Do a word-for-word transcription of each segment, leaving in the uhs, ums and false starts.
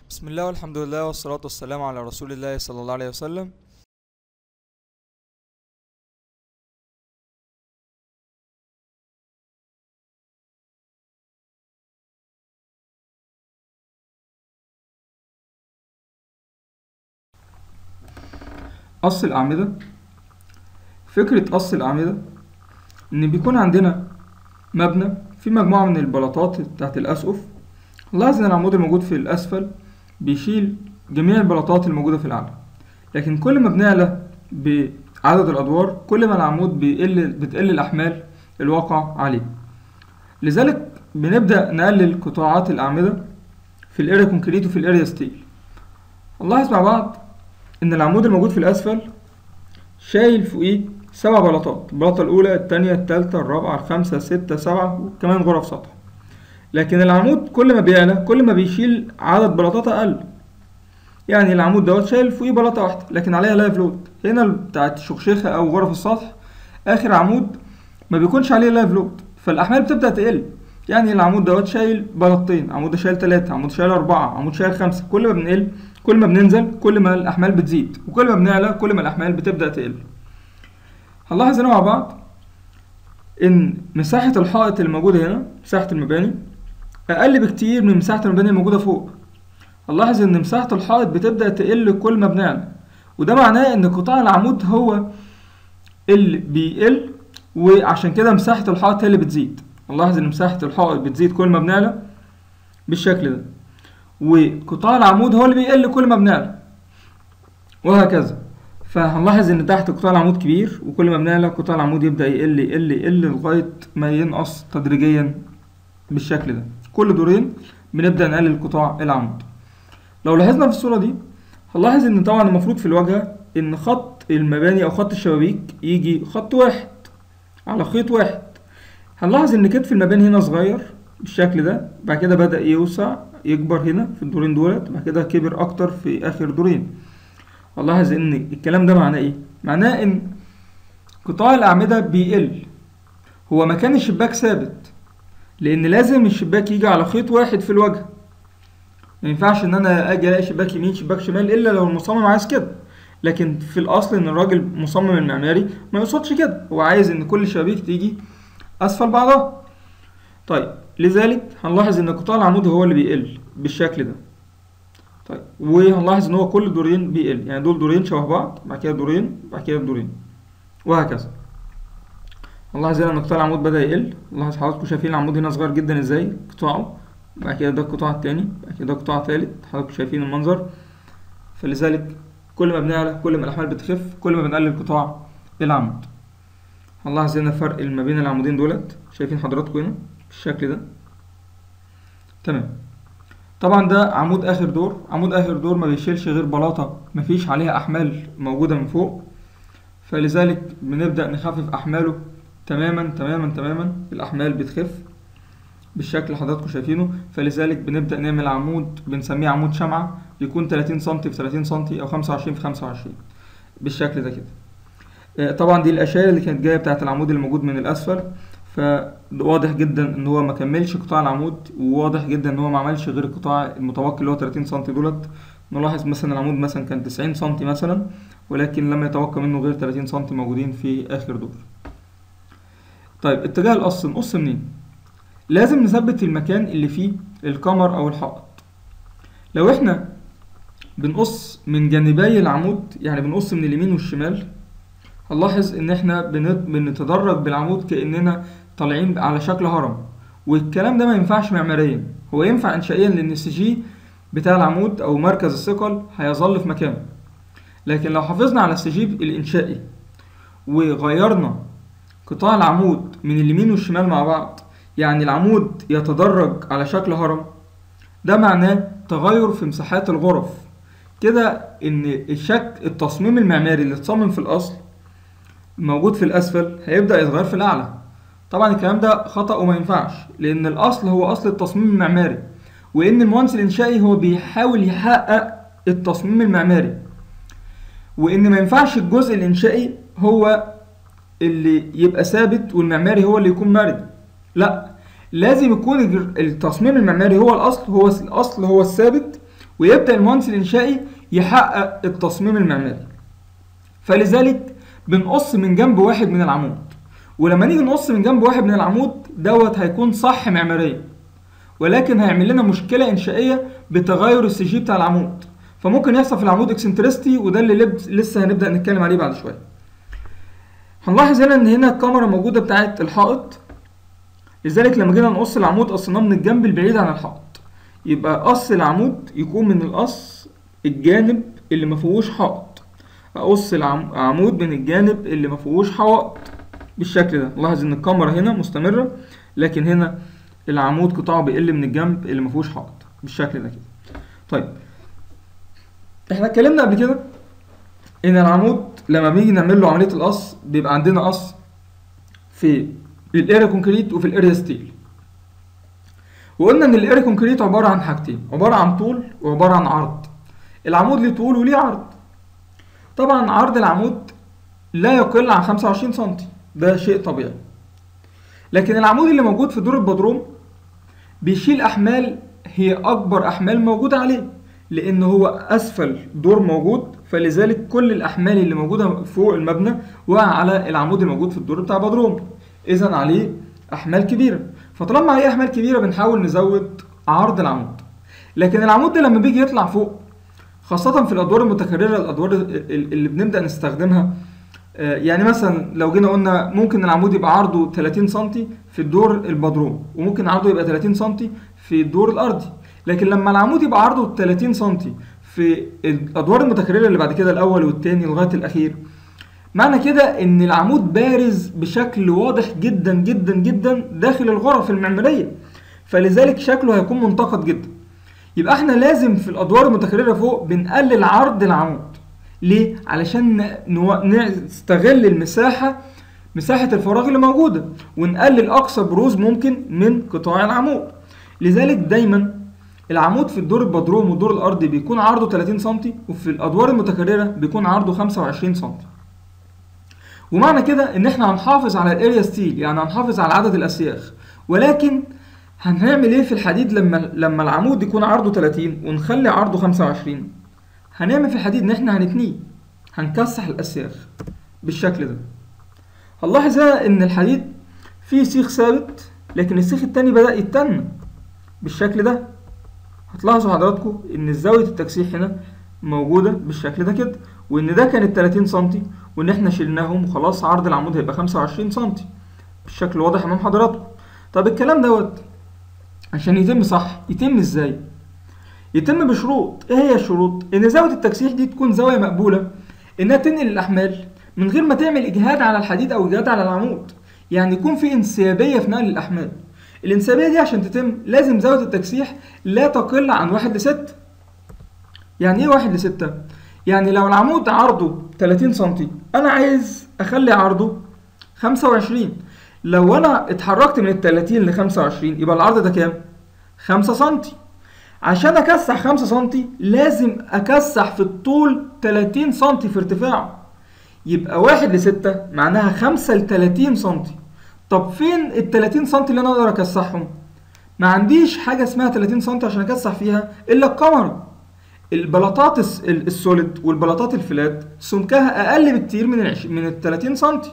بسم الله والحمد لله والصلاة والسلام على رسول الله صلى الله عليه وسلم. قص الأعمدة. فكرة قص الأعمدة إن بيكون عندنا مبنى في مجموعة من البلاطات بتاعت الأسقف. لاحظ إن العمود الموجود في الأسفل بيشيل جميع البلاطات الموجودة في الأعلى، لكن كل ما بنعلى بعدد الأدوار كل ما العمود بيقل بتقل الأحمال الواقع عليه. لذلك بنبدأ نقلل قطاعات الأعمدة في الأريا كونكريت وفي الأريا ستيل. نلاحظ مع بعض إن العمود الموجود في الأسفل شايل فوقيه سبع بلاطات، البلاطة الأولى التانية التالتة الرابعة الخامسة الستة سبعة وكمان غرف سطح. لكن العمود كل ما بيعلى كل ما بيشيل عدد بلاطات أقل، يعني العمود دوت شايل فوقيه بلاطة واحدة لكن عليها لايف لود. هنا بتاعت الشخشيخة أو غرف السطح آخر عمود ما بيكونش عليه لايف لود، فالأحمال بتبدأ تقل. يعني العمود دوت شايل بلاطتين، عمود شايل تلاتة، عمود شايل أربعة، عمود شايل خمسة. كل ما بنقل كل ما بننزل كل ما الأحمال بتزيد، وكل ما بنعلى كل ما الأحمال بتبدأ تقل. هنلاحظ هنا مع بعض إن مساحة الحائط الموجودة هنا، مساحة المباني أقل بكتير من مساحة المباني الموجودة فوق. هنلاحظ إن مساحة الحائط بتبدأ تقل كل ما بنعلى، وده معناه إن قطاع العمود هو اللي بيقل، وعشان كده مساحة الحائط هي اللي بتزيد. نلاحظ إن مساحة الحائط بتزيد كل ما بنعلى بالشكل ده، وقطاع العمود هو اللي بيقل كل ما بنعلى، وهكذا. فهنلاحظ ان تحت قطاع العمود كبير، وكل ما بنعلى قطاع العمود يبدأ يقل يقل يقل لغاية ما ينقص تدريجيا بالشكل ده. كل دورين بنبدأ نقلل قطاع العمود. لو لاحظنا في الصورة دي هنلاحظ ان طبعا المفروض في الواجهة ان خط المباني او خط الشبابيك يجي خط واحد على خيط واحد. هنلاحظ ان كتف المباني هنا صغير بالشكل ده، بعد كده بدأ يوسع يكبر هنا في الدورين دولت، بعد كده كبر اكتر في اخر دورين. هنلاحظ ان الكلام ده معناه ايه؟ معناه ان قطاع الاعمدة بيقل. هو مكان الشباك ثابت، لان لازم الشباك يجي على خيط واحد في الواجهة. ما ينفعش ان انا اجي الاقي شباك يمين شباك شمال الا لو المصمم عايز كده، لكن في الاصل ان الراجل مصمم المعماري ما يقصدش كده، هو عايز ان كل الشبابيك تيجي اسفل بعضها. طيب لذلك هنلاحظ ان قطاع العمود هو اللي بيقل بالشكل ده. طيب وهنلاحظ ان هو كل دورين بيقل، يعني دول دورين شبه بعض، بعد كده دورين، بعد كده دورين، وهكذا. هنلاحظ هنا ان قطاع العمود بدأ يقل. نلاحظ حضراتكم شايفين العمود هنا صغير جدا ازاي قطاعه، بعد كده ده القطاع التاني، بعد كده ده القطاع التالت. حضراتكم شايفين المنظر. فلذلك كل ما بنعلى كل ما الاحمال بتخف كل ما بنقلل قطاع العمود. هنلاحظ هنا فرق ما بين العمودين دولت، شايفين حضراتكم هنا بالشكل ده. تمام. طبعا ده عمود اخر دور. عمود اخر دور ما بيشيلش غير بلاطه مفيش عليها احمال موجوده من فوق، فلذلك بنبدا نخفف احماله تماما تماما تماما. الاحمال بتخف بالشكل اللي حضراتكم شايفينه. فلذلك بنبدا نعمل عمود بنسميه عمود شمعه، يكون تلاتين سنتي في تلاتين سنتي او خمسة وعشرين في خمسة وعشرين بالشكل ده كده. طبعا دي الاشياء اللي كانت جايه بتاعه العمود الموجود من الاسفل، فواضح جدا ان هو ما كملش قطاع العمود، وواضح جدا ان هو ما عملش غير القطاع المتبقي اللي هو تلاتين سنتي دولت. نلاحظ مثلا العمود مثلا كان تسعين سنتي مثلا، ولكن لم يتبقى منه غير تلاتين سنتي موجودين في اخر دور. طيب اتجاه القص نقص منين؟ لازم نثبت المكان اللي فيه الكمر او الحائط. لو احنا بنقص من جانبي العمود، يعني بنقص من اليمين والشمال، هنلاحظ ان احنا بنتدرج بالعمود كأننا طالعين على شكل هرم، والكلام ده ما ينفعش معماريا. هو ينفع انشائيا لان السي جي بتاع العمود او مركز الثقل هيظل في مكانه، لكن لو حافظنا على السي جي الانشائي وغيرنا قطاع العمود من اليمين والشمال مع بعض، يعني العمود يتدرج على شكل هرم، ده معناه تغير في مساحات الغرف. كده ان الشكل التصميم المعماري اللي اتصمم في الاصل موجود في الاسفل هيبدأ يتغير في الاعلى. طبعا الكلام ده خطأ وما ينفعش، لان الاصل هو اصل التصميم المعماري، وان المهندس الانشائي هو بيحاول يحقق التصميم المعماري، وان ما ينفعش الجزء الانشائي هو اللي يبقى ثابت والمعماري هو اللي يكون مرن. لا، لازم يكون التصميم المعماري هو الاصل، هو الاصل هو الثابت، ويبدأ المهندس الإنشائي يحقق التصميم المعماري. فلذلك بنقص من جنب واحد من العمود، ولما نيجي نقص من جنب واحد من العمود دوت هيكون صح معماريا، ولكن هيعمل لنا مشكلة إنشائية بتغير السي جي بتاع العمود، فممكن يحصل في العمود اكسنترستي، وده اللي لسه هنبدأ نتكلم عليه بعد شوية. هنلاحظ هنا ان هنا الكاميرا موجودة بتاعت الحائط، لذلك لما جينا نقص العمود قصيناه من الجنب البعيد عن الحائط، يبقى قص العمود يكون من القص الجانب اللي ما فيهوش حائط، اقص العمود من الجانب اللي ما فيهوش حائط بالشكل ده. لاحظ ان الكاميرا هنا مستمرة، لكن هنا العمود قطاعه بيقل من الجنب اللي ما فيهوش حائط بالشكل ده كده. طيب احنا اتكلمنا قبل كده ان العمود لما بنيجي نعمل له عمليه القص بيبقى عندنا قص في الاريا كونكريت وفي الاريا ستيل، وقلنا ان الاريا كونكريت عباره عن حاجتين، عباره عن طول وعباره عن عرض. العمود ليه طول وليه عرض. طبعا عرض العمود لا يقل عن خمسة وعشرين سنتي، ده شيء طبيعي، لكن العمود اللي موجود في دور البدروم بيشيل احمال هي اكبر احمال موجوده عليه، لان هو اسفل دور موجود، فلذلك كل الاحمال اللي موجوده فوق المبنى وقع على العمود الموجود في الدور بتاع بدروم، اذا عليه احمال كبيره. فطالما عليه احمال كبيره بنحاول نزود عرض العمود. لكن العمود ده لما بيجي يطلع فوق، خاصه في الادوار المتكرره، الادوار اللي بنبدا نستخدمها، يعني مثلا لو جينا قلنا ممكن العمود يبقى عرضه ثلاثين سنتي في الدور البدروم، وممكن عرضه يبقى ثلاثين سنتي في الدور الارضي، لكن لما العمود يبقى عرضه ثلاثين سنتي في الادوار المتكرره اللي بعد كده، الاول والثاني لغايه الاخير، معنى كده ان العمود بارز بشكل واضح جدا جدا جدا داخل الغرف المعماريه، فلذلك شكله هيكون منتقد جدا. يبقى احنا لازم في الادوار المتكرره فوق بنقلل عرض العمود. ليه؟ علشان نستغل المساحه، مساحه الفراغ اللي موجوده، ونقلل اقصى بروز ممكن من قطاع العمود. لذلك دايما العمود في الدور البدروم والدور الارضي بيكون عرضه ثلاثين سنتي، وفي الادوار المتكرره بيكون عرضه خمسة وعشرين سنتي. ومعنى كده ان احنا هنحافظ على الاريا ستيل، يعني هنحافظ على عدد الاسياخ، ولكن هنعمل ايه في الحديد لما لما العمود يكون عرضه ثلاثين ونخلي عرضه خمسة وعشرين؟ هنعمل في الحديد ان احنا هنتنيه، هنكسح الاسياخ بالشكل ده. هنلاحظ ان الحديد فيه سيخ ثابت، لكن السيخ التاني بدأ يتن بالشكل ده. هتلاحظوا حضراتكم ان زاويه التكسيح هنا موجوده بالشكل ده كده، وان ده كانت ثلاثين سنتي، وان احنا شلناهم وخلاص عرض العمود هيبقى خمسة وعشرين سنتي بالشكل واضح امام حضراتكم. طب الكلام دوت عشان يتم صح يتم ازاي؟ يتم بشروط. ايه هي الشروط؟ ان زاويه التكسيح دي تكون زاويه مقبوله انها تنقل الاحمال من غير ما تعمل اجهاد على الحديد او اجهاد على العمود، يعني يكون في انسيابيه في نقل الاحمال. الانسيابيه دي عشان تتم لازم زاويه التكسيح لا تقل عن واحد لستة. يعني ايه واحد لستة؟ يعني لو العمود عرضه ثلاثين سنتي انا عايز اخلي عرضه خمسة وعشرين، لو انا اتحركت من ال ثلاثين ل خمسة وعشرين يبقى العرض ده كام؟ خمسة سنتي. عشان اكسح خمسة سنتي لازم اكسح في الطول ثلاثين سنتي في ارتفاعه، يبقى واحد لستة معناها خمسة ل ثلاثين سنتي. طب فين ال ثلاثين سنتي اللي انا اقدر اكسحهم؟ ما عنديش حاجه اسمها ثلاثين سنتي عشان اكسح فيها الا الكاميرا. البلاطات السوليد والبلاطات الفلات سمكها اقل بكتير من ال من ال ثلاثين سنتي.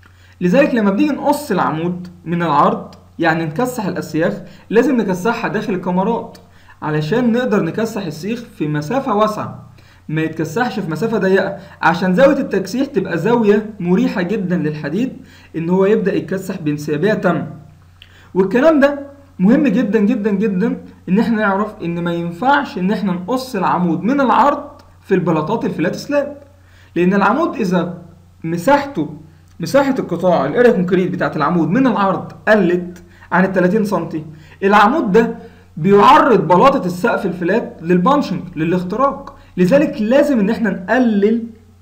لذلك لما بنيجي نقص العمود من العرض، يعني نكسح الاسياخ، لازم نكسحها داخل الكاميرات علشان نقدر نكسح السيخ في مسافه واسعه، ما يتكسحش في مسافه ضيقه، عشان زاويه التكسيح تبقى زاويه مريحه جدا للحديد ان هو يبدا يتكسح بانسيابيه تامه. والكلام ده مهم جدا جدا جدا ان احنا نعرف ان ما ينفعش ان احنا نقص العمود من العرض في البلاطات الفلات سلاب، لان العمود اذا مساحته مساحه القطاع الاريا كونكريت بتاعت العمود من العرض قلت عن ال ثلاثين سنتي، العمود ده بيعرض بلاطه السقف الفلات للبانشنج، للاختراق. لذلك لازم ان احنا نقلل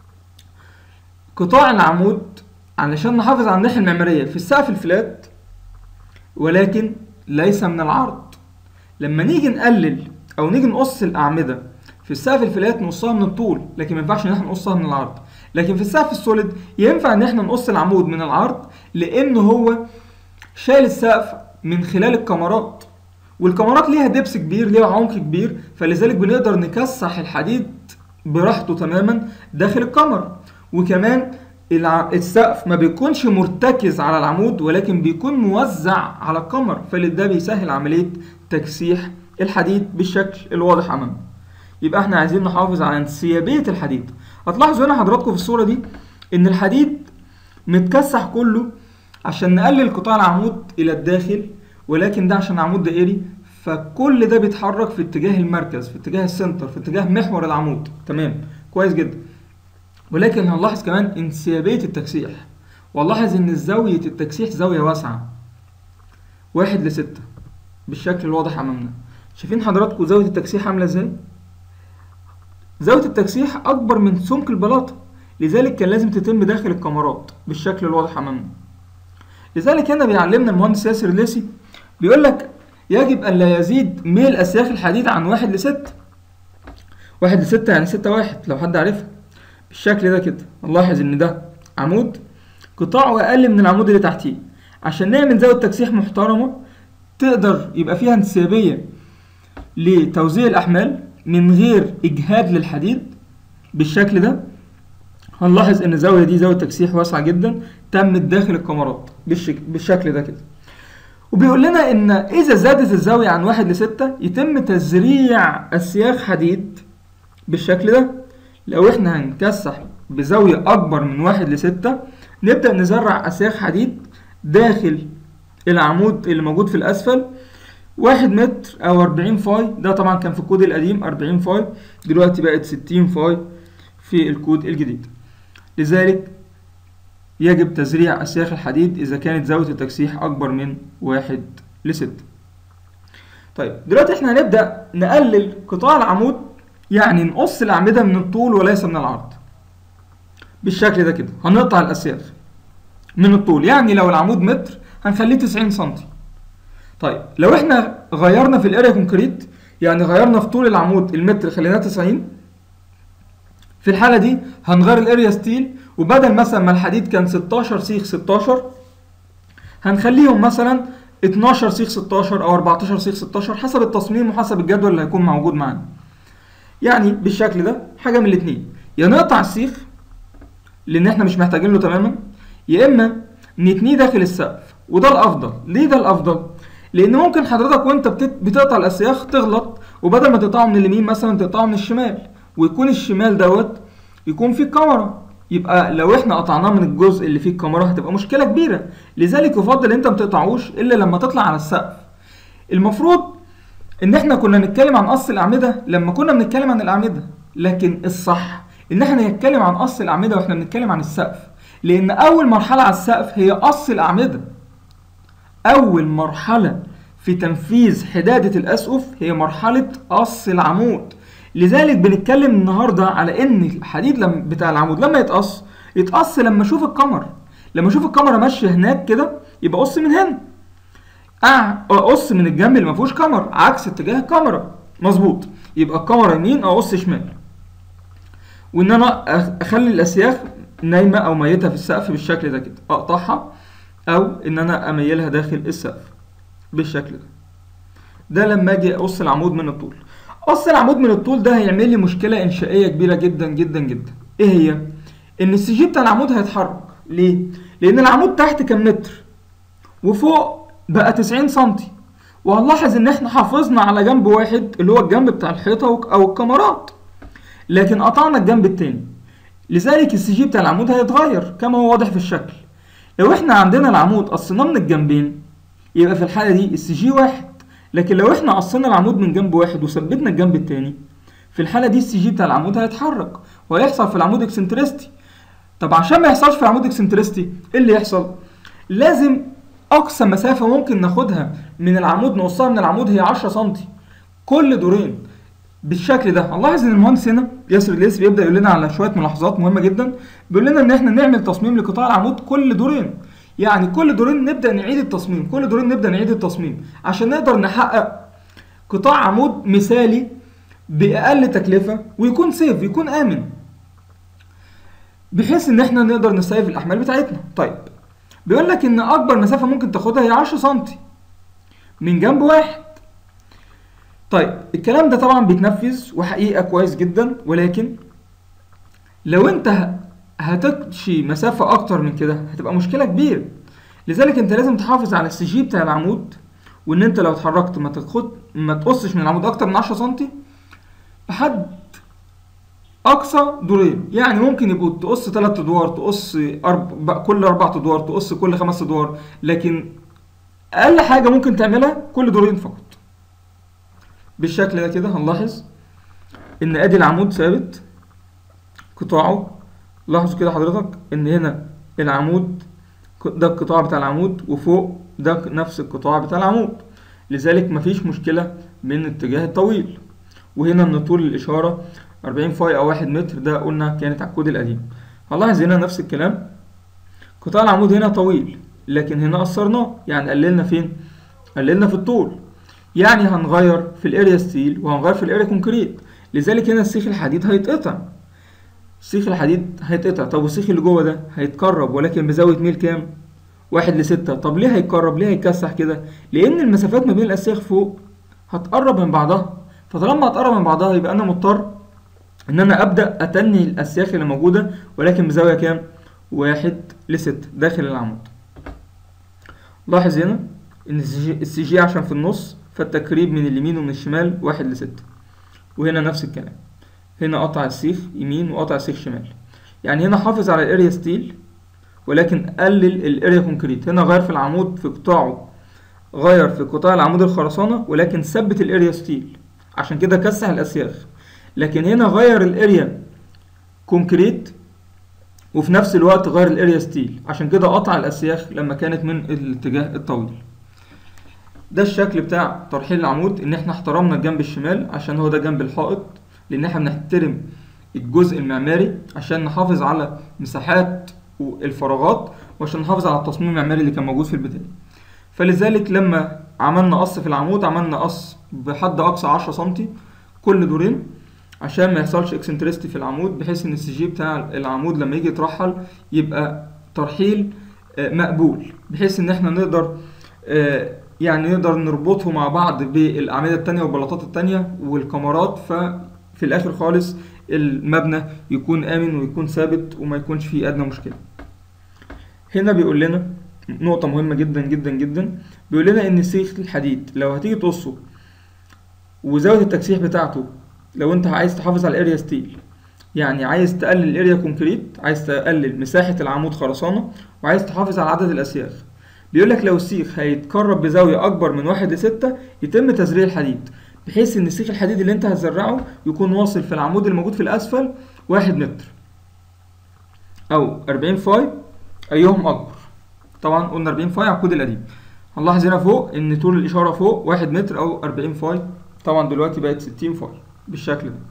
قطاع العمود علشان نحافظ على الناحيه المعماريه في السقف الفلات، ولكن ليس من العرض. لما نيجي نقلل او نيجي نقص الاعمده في السقف الفلات نقصها من الطول، لكن ما ينفعش ان احنا نقصها من العرض. لكن في السقف السوليد ينفع ان احنا نقص العمود من العرض، لان هو شايل السقف من خلال الكاميرات، والكاميرات ليها دبس كبير، ليها عمق كبير، فلذلك بنقدر نكسح الحديد براحته تماما داخل الكاميرا. وكمان السقف ما بيكونش مرتكز على العمود ولكن بيكون موزع على الكاميرا، فده بيسهل عملية تكسيح الحديد بالشكل الواضح امامنا. يبقى احنا عايزين نحافظ على انسيابية الحديد. هتلاحظوا هنا حضراتكم في الصورة دي ان الحديد متكسح كله عشان نقلل قطاع العمود الى الداخل، ولكن ده عشان عمود دائري فكل ده بيتحرك في اتجاه المركز، في اتجاه السنتر، في اتجاه محور العمود. تمام، كويس جدا. ولكن هنلاحظ كمان انسيابية التكسيح، ونلاحظ ان زاوية التكسيح زاوية واسعة واحد لستة بالشكل الواضح امامنا. شايفين حضراتكم زاوية التكسيح عاملة ازاي؟ زاوية التكسيح اكبر من سمك البلاطة، لذلك كان لازم تتم داخل الكاميرات بالشكل الواضح امامنا. لذلك هنا بيعلمنا المهندس ياسر الليثي بيقول لك يجب ان لا يزيد ميل اسياخ الحديد عن واحد لستة. واحد لستة يعني ستة واحد لو حد عارفها بالشكل ده كده. نلاحظ ان ده عمود قطاعه اقل من العمود اللي تحتيه، عشان نعمل زاوية تكسيح محترمة تقدر يبقى فيها انسيابية لتوزيع الاحمال من غير اجهاد للحديد بالشكل ده. هنلاحظ ان الزاوية دي زاوية تكسيح واسعة جدا تمت داخل الكاميرات بالشكل ده كده. وبيقول لنا ان اذا زادت الزاوية عن واحد لستة يتم تزريع اسياخ حديد بالشكل ده. لو احنا هنكسح بزاوية اكبر من واحد لستة نبدأ نزرع اسياخ حديد داخل العمود اللي موجود في الاسفل واحد متر او اربعين فاي. ده طبعا كان في الكود القديم اربعين فاي، دلوقتي بقت ستين فاي في الكود الجديد. لذلك يجب تزريع اسياخ الحديد اذا كانت زاوية التكسيح اكبر من واحد لستة. طيب دلوقتي احنا هنبدأ نقلل قطاع العمود، يعني نقص الأعمدة من الطول وليس من العرض بالشكل ده كده. هنقطع الأسياخ من الطول، يعني لو العمود متر هنخليه تسعين سنتي. طيب لو احنا غيرنا في الاريا كونكريت، يعني غيرنا في طول العمود المتر خليناه تسعين، في الحالة دي هنغير الاريا ستيل، وبدل مثلا ما الحديد كان ستاشر سيخ ستاشر هنخليهم مثلا اتناشر سيخ ستاشر او اربعتاشر سيخ ستاشر حسب التصميم وحسب الجدول اللي هيكون موجود معانا. يعني بالشكل ده حاجة من الاتنين، يا نقطع السيخ لان احنا مش محتاجين له تماما، يا اما نتنيه داخل السقف. وده الافضل. ليه ده الافضل؟ لان ممكن حضرتك وانت بتقطع الاسياخ تغلط، وبدل ما تقطعه من اليمين مثلا تقطعه من الشمال، ويكون الشمال دوت يكون فيه الكاميرا، يبقى لو احنا قطعناه من الجزء اللي فيه الكاميرا هتبقى مشكلة كبيرة. لذلك يفضل انت ما تقطعوش الا لما تطلع على السقف. المفروض ان احنا كنا نتكلم عن قص الاعمده لما كنا بنتكلم عن الاعمده، لكن الصح ان احنا نتكلم عن قص الاعمده واحنا بنتكلم عن السقف، لان اول مرحله على السقف هي قص الاعمده. اول مرحله في تنفيذ حداده الاسقف هي مرحله قص العمود. لذلك بنتكلم النهارده على ان الحديد لما بتاع العمود لما يتقص يتقص لما اشوف الكاميرا. لما اشوف الكاميرا ماشيه هناك كده يبقى قص من هنا، اقص من الجنب اللي ما فيهوش كاميرا عكس اتجاه الكاميرا. مظبوط، يبقى الكاميرا يمين اقص شمال، وان انا اخلي الاسياخ نايمه او ميته في السقف بالشكل ده كده، اقطعها او ان انا اميلها داخل السقف بالشكل ده. ده لما اجي اقص العمود من الطول. قص العمود من الطول ده هيعمل لي مشكله انشائيه كبيره جدا جدا جدا. ايه هي؟ ان السي جي بتاع العمود هيتحرك. ليه؟ لان العمود تحت كان متر وفوق بقى تسعين سنتي، وهنلاحظ ان احنا حافظنا على جنب واحد اللي هو الجنب بتاع الحيطه او الكاميرات، لكن قطعنا الجنب التاني. لذلك السي جي بتاع العمود هيتغير كما هو واضح في الشكل. لو احنا عندنا العمود قصيناه من الجنبين يبقى في الحاله دي السي جي واحد، لكن لو احنا قصينا العمود من جنب واحد وثبتنا الجنب التاني في الحاله دي السي جي بتاع العمود هيتحرك وهيحصل في العمود اكسنترستي. طب عشان ما يحصلش في العمود اكسنترستي ايه اللي يحصل؟ لازم اقصى مسافه ممكن ناخدها من العمود نقصها من العمود هي عشرة سنتي كل دورين بالشكل ده. هنلاحظ ان المهندس هنا ياسر الليثي بيبدا يقول لنا على شويه ملاحظات مهمه جدا. بيقول لنا ان احنا نعمل تصميم لقطاع العمود كل دورين، يعني كل دورين نبدا نعيد التصميم، كل دورين نبدا نعيد التصميم عشان نقدر نحقق قطاع عمود مثالي باقل تكلفه ويكون سيف، يكون امن، بحيث ان احنا نقدر نسيف الاحمال بتاعتنا. طيب بيقول لك ان اكبر مسافه ممكن تاخدها هي عشرة سنتي من جنب واحد، طيب الكلام ده طبعا بيتنفذ وحقيقة كويس جدا، ولكن لو انت هتمشي مسافة اكتر من كده هتبقى مشكلة كبيرة. لذلك انت لازم تحافظ على السي جي بتاع العمود، وان انت لو اتحركت ما تاخد ما تقصش من العمود اكتر من عشرة سنتي لحد اقصى دورين. يعني ممكن يبقوا تقص تلات ادوار، تقص أرب... كل اربع ادوار، تقص كل خمس ادوار، لكن اقل حاجة ممكن تعملها كل دورين فقط. بالشكل ده كده هنلاحظ ان ادي العمود ثابت قطاعه. لاحظوا كده حضرتك ان هنا العمود ده القطاع بتاع العمود، وفوق ده نفس القطاع بتاع العمود، لذلك مفيش مشكلة من الاتجاه الطويل. وهنا ان طول الاشارة أربعين فاي او واحد متر، ده قلنا كانت على الكود القديم. هنلاحظ هنا نفس الكلام، قطاع العمود هنا طويل لكن هنا قصرناه، يعني قللنا فين؟ قللنا في الطول. يعني هنغير في الاريا ستيل وهنغير في الاريا كونكريت، لذلك هنا السيخ الحديد هيتقطع. سيخ الحديد هيتقطع. طب والسيخ اللي جوه ده هيتقرب ولكن بزاوية ميل كام؟ واحد لستة. طب ليه هيتقرب؟ ليه هيتكسح كده؟ لأن المسافات ما بين الأسياخ فوق هتقرب من بعضها، فطالما هتقرب من بعضها يبقى أنا مضطر إن أنا أبدأ أتني الأسياخ اللي موجودة ولكن بزاوية كام؟ واحد لستة داخل العمود. لاحظ هنا إن السي جي عشان في النص، فالتقريب من اليمين ومن الشمال واحد لستة. وهنا نفس الكلام، هنا قطع السيخ يمين وقطع السيخ شمال. يعني هنا حافظ على الاريا ستيل ولكن قلل الاريا كونكريت. هنا غير في العمود في قطاعه، غير في قطاع العمود الخرسانة ولكن ثبت الاريا ستيل، عشان كده كسح الاسياخ. لكن هنا غير الاريا كونكريت وفي نفس الوقت غير الاريا ستيل، عشان كده قطع الاسياخ لما كانت من الاتجاه الطويل. ده الشكل بتاع ترحيل العمود، ان احنا احترمنا الجنب الشمال عشان هو ده جنب الحائط، لان احنا بنحترم الجزء المعماري عشان نحافظ على مساحات الفراغات وعشان نحافظ على التصميم المعماري اللي كان موجود في البداية. فلذلك لما عملنا قص في العمود عملنا قص بحد اقصى عشرة سنتي كل دورين عشان ما يحصلش اكسنترستي في العمود، بحيث ان السي جي بتاع العمود لما يجي يترحل يبقى ترحيل مقبول، بحيث ان احنا نقدر يعني نقدر نربطه مع بعض بالاعمده التانية والبلاطات التانية والكمرات، ففي الاخر خالص المبنى يكون امن ويكون ثابت وما يكونش فيه ادنى مشكله. هنا بيقول لنا نقطه مهمه جدا جدا جدا، بيقول لنا ان سيخ الحديد لو هتيجي تقصه وزاويه التكسيح بتاعته، لو انت عايز تحافظ على الاريا ستيل، يعني عايز تقلل الاريا كونكريت، عايز تقلل مساحه العمود خرسانه، وعايز تحافظ على عدد الاسياخ، بيقول لك لو السيخ هيتقرب بزاويه اكبر من واحد لستة يتم تزريع الحديد، بحيث ان السيخ الحديد اللي انت هتزرعه يكون واصل في العمود اللي موجود في الاسفل واحد متر او أربعين فاي ايهم اكبر. طبعا قلنا أربعين فاي على الكود القديم. هنلاحظ هنا فوق ان طول الاشاره فوق واحد متر او أربعين فاي، طبعا دلوقتي بقت ستين فاي بالشكل ده.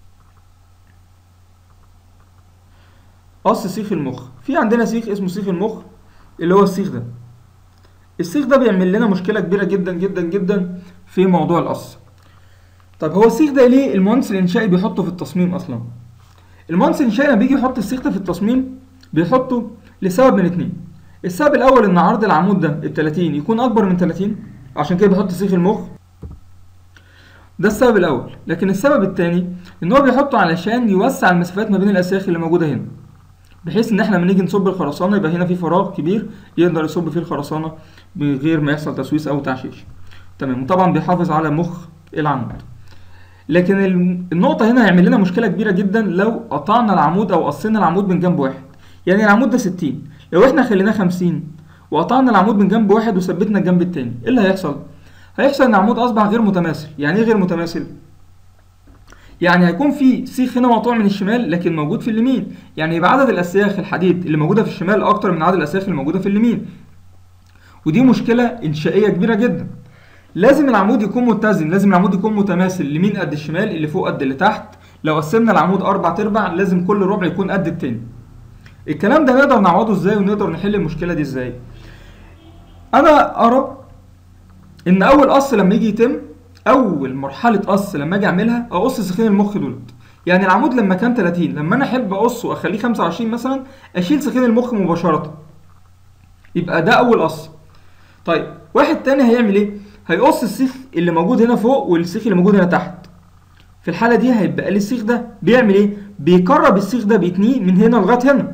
قص سيخ المخ، في عندنا سيخ اسمه سيخ المخ اللي هو السيخ ده. السيخ ده بيعمل لنا مشكله كبيره جدا جدا جدا في موضوع القص. طب هو السيخ ده ليه المهندس الانشائي بيحطه في التصميم اصلا؟ المهندس الانشائي لما بيجي يحط السيخ ده في التصميم بيحطه لسبب من اتنين. السبب الاول ان عرض العمود ده ال تلاتين يكون اكبر من تلاتين، عشان كده بيحط سيخ المخ، ده السبب الاول. لكن السبب الثاني ان هو بيحطه علشان يوسع المسافات ما بين الاسياخ اللي موجوده هنا، بحيث ان احنا لما نيجي نصب الخرسانه يبقى هنا في فراغ كبير يقدر يصب فيه الخرسانه من غير ما يحصل تسويس او تعشيش. تمام. وطبعا بيحافظ على مخ العمود. لكن النقطه هنا هيعمل لنا مشكله كبيره جدا لو قطعنا العمود او قصينا العمود من جنب واحد. يعني العمود ده ستين، لو احنا خليناه خمسين وقطعنا العمود من جنب واحد وثبتنا الجنب التاني، ايه اللي هيحصل؟ هيحصل ان العمود اصبح غير متماثل. يعني ايه غير متماثل؟ يعني هيكون في سيخ هنا مقطوع من الشمال لكن موجود في اليمين، يعني يبقى عدد الاسياخ الحديد اللي موجوده في الشمال اكتر من عدد الاسياخ اللي موجوده في اليمين، ودي مشكله انشائيه كبيره جدا. لازم العمود يكون متزن، لازم العمود يكون متماثل، اليمين قد الشمال، اللي فوق قد اللي تحت. لو قسمنا العمود اربع ارباع لازم كل ربع يكون قد التاني. الكلام ده نقدر نعوضه ازاي ونقدر نحل المشكله دي ازاي؟ انا ارى ان اول قص لما يجي يتم، اول مرحله قص لما اجي اعملها اقص سيخين المخ دولت. يعني العمود لما كان تلاتين، لما انا احب اقصه واخليه خمسة وعشرين مثلا، اشيل سيخين المخ مباشره، يبقى ده اول قص. طيب واحد تاني هيعمل ايه؟ هيقص السيخ اللي موجود هنا فوق والسيخ اللي موجود هنا تحت. في الحالة دي هيبقى لي السيخ ده بيعمل ايه؟ بيقرب السيخ ده بيتنيه من هنا لغاية هنا.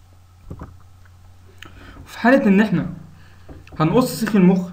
في حالة ان احنا هنقص سيخ المخ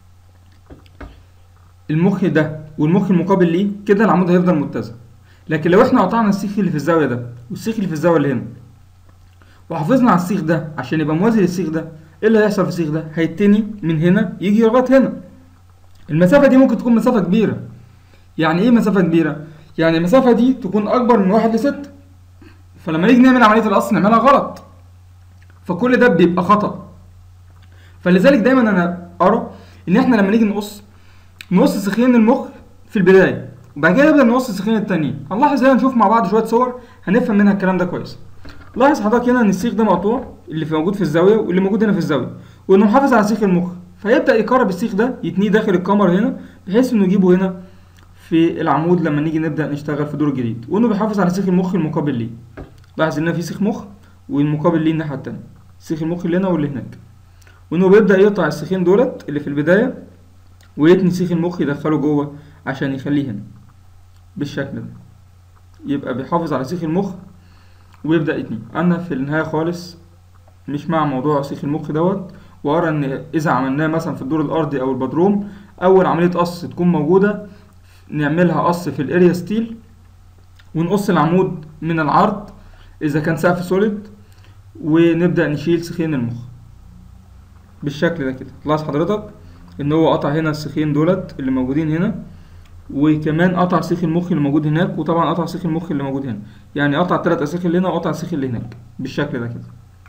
المخ ده والمخ المقابل ليه كده العمود هيفضل متزن. لكن لو احنا قطعنا السيخ اللي في الزاوية ده والسيخ اللي في الزاوية اللي هنا وحافظنا على السيخ ده عشان يبقى موازي للسيخ ده، ايه اللي هيحصل في السيخ ده؟ هيتني من هنا يجي لغاية هنا. المسافة دي ممكن تكون مسافة كبيرة. يعني ايه مسافة كبيرة؟ يعني المسافة دي تكون أكبر من واحد لستة، فلما نيجي نعمل عملية القص نعملها غلط، فكل ده بيبقى خطأ. فلذلك دايما أنا أرى إن إحنا لما نيجي نقص نقص سيخين المخ في البداية، وبعد كده نبدأ نقص السيخين التانيين. هنلاحظ هنا، نشوف مع بعض شوية صور هنفهم منها الكلام ده كويس. لاحظ حضرتك هنا إن السيخ ده مقطوع، اللي في موجود في الزاوية واللي موجود هنا في الزاوية، وإنه محافظ على سيخ المخ، فيبدأ يقرب السيخ ده يتنيه داخل الكاميرا هنا بحيث إنه يجيبه هنا في العمود لما نيجي نبدأ نشتغل في دور جديد، وإنه بيحافظ على سيخ المخ المقابل ليه. لاحظ إن في سيخ مخ والمقابل ليه الناحية التانية، سيخ المخ اللي هنا واللي هناك، وإنه بيبدأ يقطع السيخين دولت اللي في البداية ويتني سيخ المخ يدخله جوه عشان يخليه هنا بالشكل ده. يبقى بيحافظ على سيخ المخ ويبدأ يتنيه. أنا في النهاية خالص مش مع موضوع سيخ المخ دوت، وأرى إن إذا عملناه مثلا في الدور الأرضي أو البدروم، أول عملية قص تكون موجودة نعملها قص في الاريا ستيل، ونقص العمود من العرض إذا كان سقف سوليد، ونبدأ نشيل سيخين المخ بالشكل ده كده. لاحظ حضرتك إن هو قطع هنا السيخين دولت اللي موجودين هنا، وكمان قطع سيخ المخ اللي موجود هناك، وطبعا قطع سيخ المخ اللي موجود هنا. يعني قطع التلات أسيخ اللي هنا وقطع السيخ اللي هناك بالشكل ده كده.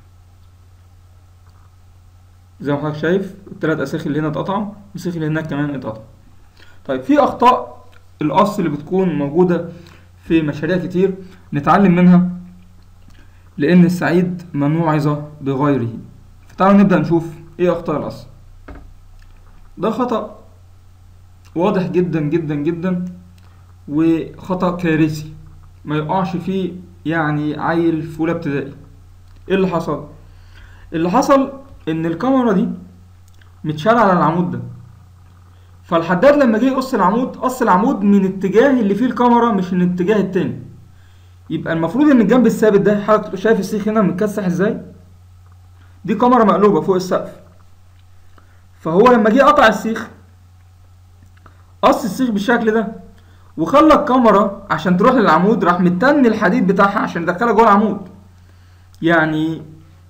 زي ما حضرتك شايف التلات أسيخ اللي هنا اتقطعوا والسيخ اللي هناك كمان اتقطع. طيب في أخطاء القص اللي بتكون موجودة في مشاريع كتير نتعلم منها، لأن السعيد من وعظ بغيره. فتعالوا نبدأ نشوف إيه أخطاء القص. ده خطأ واضح جدا جدا جدا، وخطأ كارثي ما يقعش فيه يعني عيل في أولى ابتدائي. إيه اللي حصل؟ اللي حصل إن الكاميرا دي متشالة على العمود ده، فالحداد لما جه يقص العمود قص العمود من اتجاه اللي فيه الكاميرا مش من الاتجاه التاني. يبقى المفروض ان الجنب الثابت ده، حضرتك شايف السيخ هنا متكسح ازاي؟ دي كاميرا مقلوبه فوق السقف. فهو لما جه قطع السيخ قص السيخ بالشكل ده، وخلى الكاميرا عشان تروح للعمود راح متني الحديد بتاعها عشان يدخلها جوه العمود. يعني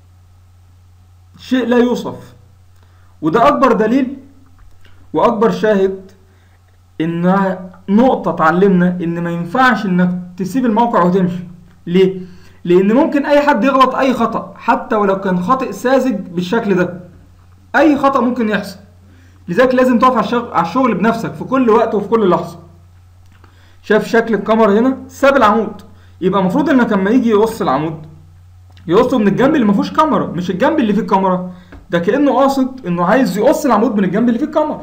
شيء لا يوصف. وده اكبر دليل واكبر شاهد انها نقطة تعلمنا ان ما ينفعش انك تسيب الموقع وتمشي. ليه؟ لان ممكن اي حد يغلط اي خطأ، حتى ولو كان خطأ ساذج بالشكل ده. اي خطأ ممكن يحصل. لذلك لازم تقف على الشغل, على الشغل بنفسك في كل وقت وفي كل لحظة. شايف شكل الكاميرا هنا ساب العمود، يبقى المفروض انك لما يجي يقص العمود يقصه من الجنب اللي ما فيهوش كاميرا، مش الجنب اللي فيه الكاميرا. ده كأنه قاصد انه عايز يقص العمود من الجنب اللي فيه الكاميرا.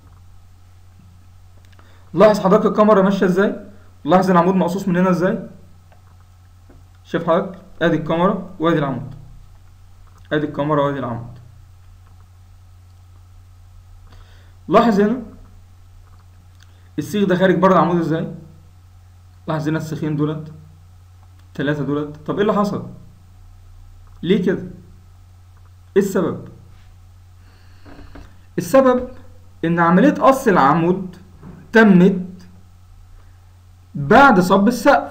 لاحظ حضرتك الكاميرا ماشيه ازاي، لاحظ العمود مقصوص من هنا ازاي. شايف حضرتك ادي الكاميرا وادي العمود، ادي الكاميرا وادي العمود. لاحظ هنا السيخ ده خارج بره العمود ازاي. لاحظ هنا السيخين دولت التلاتة دولت. طب ايه اللي حصل؟ ليه كده؟ ايه السبب؟ السبب ان عملية قص العمود تمت بعد صب السقف.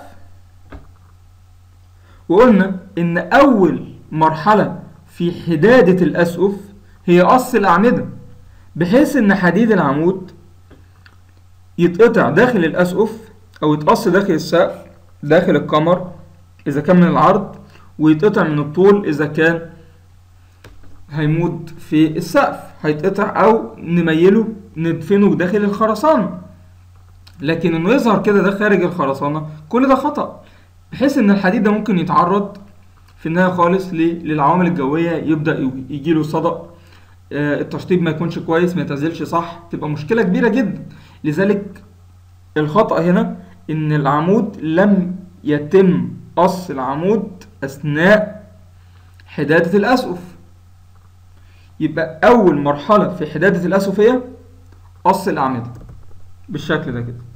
وقلنا ان اول مرحلة في حدادة الاسقف هي قص الاعمدة، بحيث ان حديد العمود يتقطع داخل الاسقف او يتقص داخل السقف داخل الكمر اذا كان من العرض، ويتقطع من الطول اذا كان هيموت في السقف هيتقطع، او نميله ندفنه داخل الخرسانة. لكن انه يظهر كده ده خارج الخرسانة كل ده خطأ، بحيث ان الحديد ده ممكن يتعرض في النهاية خالص للعوامل الجوية، يبدأ يجيله صدأ، التشطيب ما يكونش كويس، ما يتعزلش صح، تبقى مشكلة كبيرة جدا. لذلك الخطأ هنا ان العمود لم يتم قص العمود اثناء حدادة الاسقف. يبقى اول مرحلة في حدادة الاسقف هي قص الأعمدة بالشكل ده كده.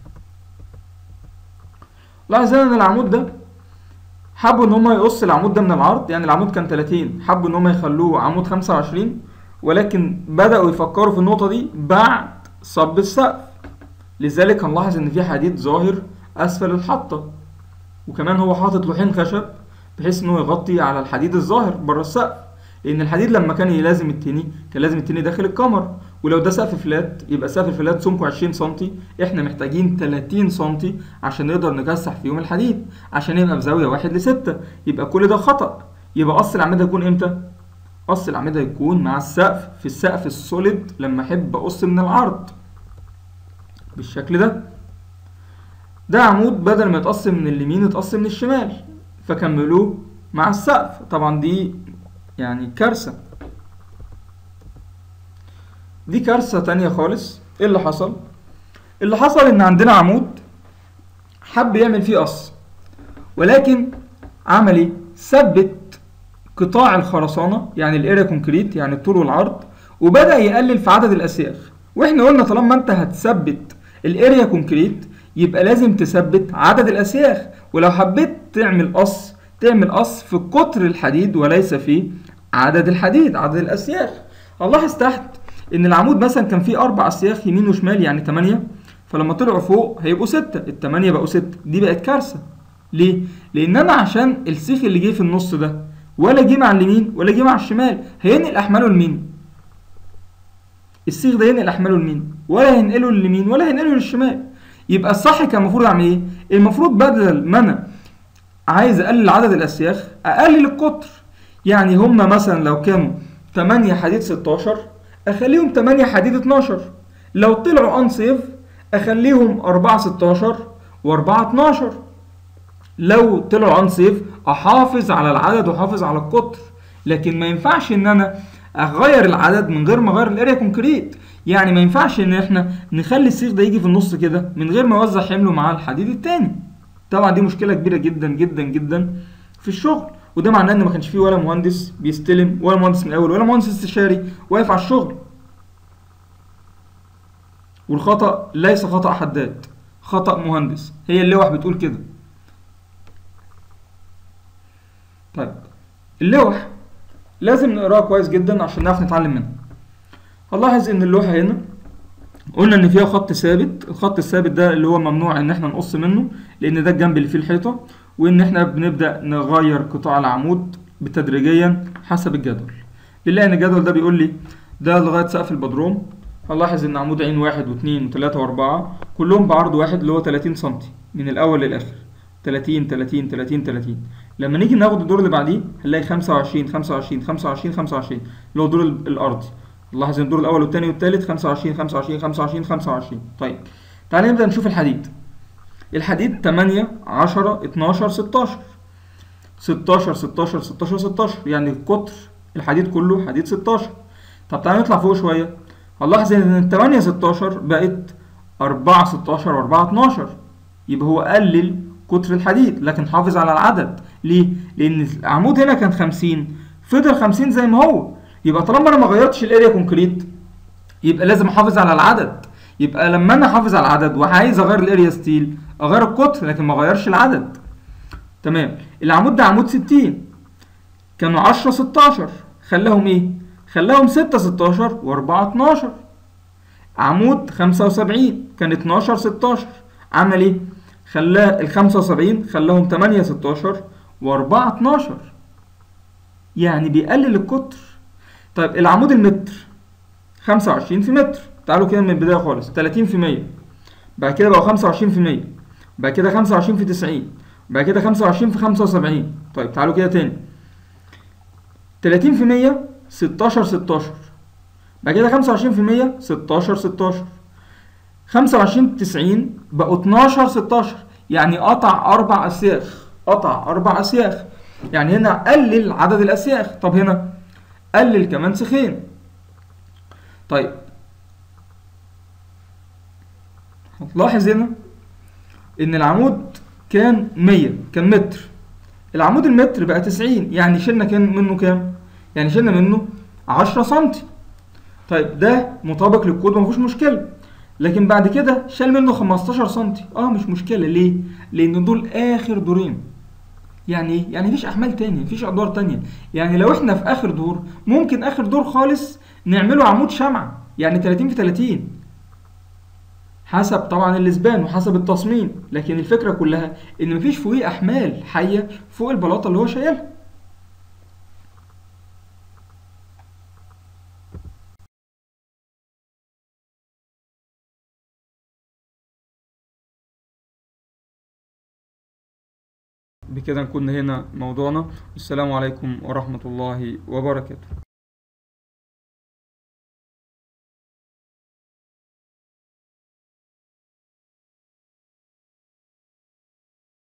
لاحظ هنا ان العمود ده حبوا ان هم يقص العمود ده من العرض، يعني العمود كان تلاتين حبوا ان هم يخلوه عمود خمسة وعشرين، ولكن بدأوا يفكروا في النقطة دي بعد صب السقف. لذلك هنلاحظ ان في حديد ظاهر اسفل الحطة، وكمان هو حاطط لوحين خشب بحيث انه يغطي على الحديد الظاهر بره السقف، لان الحديد لما كان يلازم التاني كان لازم التاني داخل الكمر، ولو ده سقف فلات يبقى سقف الفلات سمكه عشرين سنتي، احنا محتاجين تلاتين سنتي عشان نقدر نكسح فيهم الحديد عشان يبقى بزاويه واحد لستة. يبقى كل ده خطأ. يبقى قص الاعمده يكون امتى؟ قص الاعمده يكون مع السقف، في السقف السوليد لما احب اقص من العرض بالشكل ده. ده عمود بدل ما يتقص من اليمين اتقص من الشمال، فكملوه مع السقف. طبعا دي يعني كارثة، دي كارثة تانية خالص. ايه اللي حصل؟ اللي حصل ان عندنا عمود حب يعمل فيه قص، ولكن عمل ايه؟ ثبت قطاع الخرسانة يعني الاريا كونكريت يعني الطول والعرض، وبدأ يقلل في عدد الاسياخ. واحنا قلنا طالما انت هتثبت الاريا كونكريت يبقى لازم تثبت عدد الاسياخ، ولو حبيت تعمل قص تعمل قص في قطر الحديد وليس في عدد الحديد، عدد الاسياخ. هنلاحظ تحت ان العمود مثلا كان فيه اربع اسياخ يمين وشمال يعني تمانية، فلما طلعوا فوق هيبقوا ستة، التمانية بقوا ستة. دي بقت كارثة. ليه؟ لان انا عشان السيخ اللي جه في النص ده ولا جه مع اليمين ولا جه مع الشمال، هينقل احماله لمين؟ السيخ ده ينقل احماله لمين؟ ولا هينقله لليمين ولا هينقله للشمال. يبقى الصح كان المفروض اعمل ايه؟ المفروض بدل ما انا عايز اقلل عدد الاسياخ اقلل القطر. يعني هما مثلا لو كانوا تمانية حديد ستاشر اخليهم تمانية حديد اتناشر، لو طلعوا انسيف اخليهم اربعة ستاشر واربعة اتناشر، لو طلعوا انسيف احافظ على العدد واحافظ على القطر. لكن ما ينفعش ان انا اغير العدد من غير ما اغير الاريا كونكريت. يعني ما ينفعش ان احنا نخلي السيخ ده يجي في النص كده من غير ما يوزع حمله مع الحديد التاني. طبعا دي مشكله كبيره جدا جدا جدا في الشغل، وده معناه ان ما كانش فيه ولا مهندس بيستلم ولا مهندس من الاول ولا مهندس استشاري واقف على الشغل. والخطا ليس خطا حداد، خطا مهندس. هي اللوح بتقول كده. طيب اللوح لازم نقراها كويس جدا عشان نعرف نتعلم منها. هنلاحظ ان اللوحه هنا قلنا ان فيها خط ثابت، الخط الثابت ده اللي هو ممنوع ان احنا نقص منه لان ده الجنب اللي فيه الحيطه، وان احنا بنبدا نغير قطاع العمود بتدريجيا حسب الجدول. بنلاقي ان الجدول ده بيقول لي ده لغايه سقف البدروم. هنلاحظ ان عمود عين واحد واثنين وثلاثه واربعه كلهم بعرض واحد اللي هو تلاتين سنتي من الاول للاخر، تلاتين تلاتين تلاتين تلاتين. لما نيجي ناخد الدور اللي بعديه هنلاقي خمسة وعشرين خمسة وعشرين خمسة وعشرين خمسة وعشرين اللي هو الدور الارضي. نلاحظ ان الدور الاول والثاني والثالث خمسة وعشرين خمسة وعشرين خمسة وعشرين خمسة وعشرين. طيب تعالى نبدا نشوف الحديد. الحديد تمانية عشرة اتناشر ستاشر ستاشر ستاشر ستاشر ستاشر، يعني قطر الحديد كله حديد ستاشر. طب تعالى نطلع فوق شويه. هنلاحظ ان التمانية ستاشر بقت اربعة ستاشر واربعة اتناشر، يبقى هو قلل قطر الحديد لكن حافظ على العدد. ليه؟ لان العمود هنا كان خمسين فضل خمسين زي ما هو. يبقى طالما انا ما غيرتش الاريا كونكريت يبقى لازم احافظ على العدد. يبقى لما انا احافظ على العدد وعايز اغير الاريا ستيل اغير القطر لكن ما اغيرش العدد. تمام. العمود ده عمود ستين كانوا عشرة ستاشر خلاهم ايه؟ خلاهم ستة ستاشر واربعة اتناشر. عمود خمسة وسبعين كان اتناشر ستاشر عمل ايه؟ خلاه ال خمسة وسبعين خلاهم تمانية ستاشر واربعة اتناشر، يعني بيقلل القطر. طيب العمود المتر خمسة وعشرين في متر، تعالوا كده من البدايه خالص، تلاتين في مية، بعد كده بقوا خمسة وعشرين في مية، بعد كده خمسة وعشرين في تسعين، بعد كده خمسة وعشرين في خمسة وسبعين. طيب تعالوا كده تاني، تلاتين في مية ستاشر ستاشر، بعد كده خمسة وعشرين في مية ستاشر ستاشر، خمسة وعشرين في تسعين بقوا اتناشر ستاشر، يعني قطع اربع اسياخ، قطع اربع اسياخ، يعني هنا قلل عدد الاسياخ. طب هنا قلل كمان سيخين. طيب هتلاحظ هنا ان العمود كان مية، كان متر، العمود المتر بقى تسعين، يعني شلنا كان منه كام؟ يعني شلنا منه عشرة سنتي. طيب ده مطابق للكود ومفيش مشكله. لكن بعد كده شال منه خمستاشر سنتي، اه مش مشكلة. ليه؟ لان دول اخر دورين. يعني ايه؟ يعني مفيش احمال تانية، مفيش ادوار تانية. يعني لو احنا في اخر دور، ممكن اخر دور خالص نعمله عمود شمعة، يعني تلاتين في تلاتين، حسب طبعا الاسبان وحسب التصميم. لكن الفكرة كلها ان مفيش فوقيه احمال حية فوق البلاطة اللي هو شايلها. بكده نكون هنا موضوعنا. السلام عليكم ورحمة الله وبركاته.